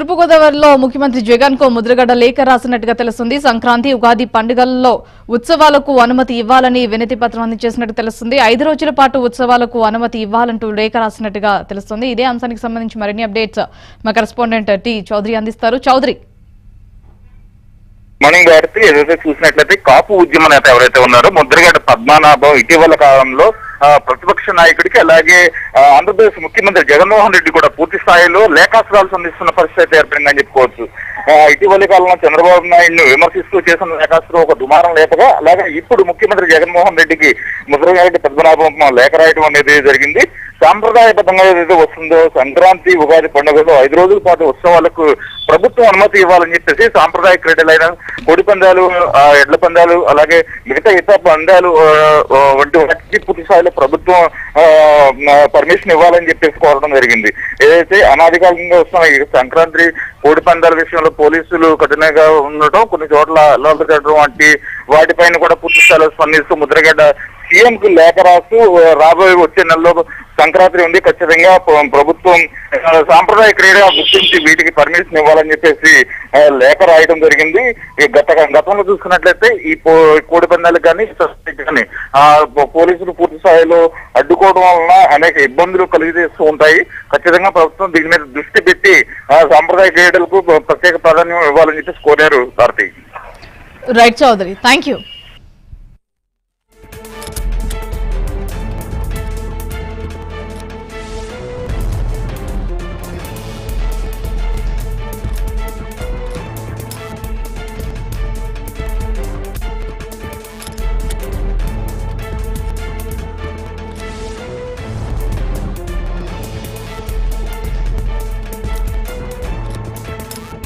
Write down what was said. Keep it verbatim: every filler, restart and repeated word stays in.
తూర్పుగోదావరిలో ముఖ్యమంత్రి జగన్ కు ముద్రగడ లేఖ రాసినట్టుగా తెలుస్తుంది. సంక్రాంతి ఉగాది పండుగల్లో ఉత్సవాలకు అనుమతి ఇవ్వాలని వినతి పత్రం అందజేసినట్టు తెలుస్తుంది. ఐదు రోజుల పాటు ఉత్సవాలకు అనుమతి ఇవ్వాలంటూ లేఖ రాసినట్టుగా తెలుస్తుంది. ఇదే అంశానికి సంబంధించి మరిన్ని అప్డేట్స్ మా కరెస్పాండెంట్ టి చౌదరి అందిస్తారు. చౌదరి మార్నింగ్ గారికి ఏదైతే చూసినట్లయితే కాపు ఉద్యమ నేత ఎవరైతే ఉన్నారో ముద్రగడ పద్మనాభం ఇటీవల కాలంలో ప్రతిపక్ష నాయకుడికి అలాగే ఆంధ్రప్రదేశ్ ముఖ్యమంత్రి జగన్మోహన్ రెడ్డి కూడా పూర్తి స్థాయిలో లేఖాస్త్రాలు సంధిస్తున్న పరిస్థితి ఏర్పడిందని చెప్పుకోవచ్చు. ఇటీవలి కాలంలో చంద్రబాబు నాయుడును విమర్శిస్తూ చేసిన లేఖాస్త్రం ఒక దుమారం లేపగా అలాగే ఇప్పుడు ముఖ్యమంత్రి జగన్మోహన్ రెడ్డికి ముద్రగడ పద్మనాభం లేఖ రాయడం అనేది జరిగింది. సాంప్రదాయబద్ధంగా ఏదైతే వస్తుందో సంక్రాంతి ఉగాది పండుగలో ఐదు రోజుల పాటు ఉత్సవాలకు ప్రభుత్వం అనుమతి ఇవ్వాలని చెప్పేసి సాంప్రదాయ క్రీడలైన కోడి పందాలు, ఎడ్ల పందాలు అలాగే మిగతా ఇతర పందాలు వంటి వాటికి పూర్తి స్థాయిలో ప్రభుత్వం పర్మిషన్ ఇవ్వాలని చెప్పేసి కోరడం జరిగింది. ఏదైతే అనాధికారికంగా వస్తున్న ఈ సంక్రాంతి కోడి పందాల విషయంలో పోలీసులు కఠినంగా ఉండటం, కొన్ని చోట్ల అల్లర్లు జరగడం వంటి వాటిపైన కూడా పూర్తి స్థాయిలో స్పందిస్తూ ముద్రగడ్డ సీఎం కు లేఖ రాస్తూ రాబోయే వచ్చే నెలలో సంక్రాంతి ఉంది, ఖచ్చితంగా ప్రభుత్వం సాంప్రదాయ క్రీడ గుర్తించి వీటికి పర్మిషన్ ఇవ్వాలని చెప్పేసి లేఖ రాయడం జరిగింది. గత గతంలో చూసుకున్నట్లయితే ఈ కోడి పందాలకు కానీ కానీ ఆ పోలీసులు పూర్తి స్థాయిలో అడ్డుకోవడం వలన అనేక ఇబ్బందులు కలిగజేస్తూ ఉంటాయి. ఖచ్చితంగా ప్రభుత్వం దీని మీద దృష్టి పెట్టి సాంప్రదాయ క్రీడలకు ప్రత్యేక ప్రాధాన్యం ఇవ్వాలని చెప్పేసి కోరారు. భారతి రైట్ చౌదరి, థ్యాంక్ యూ.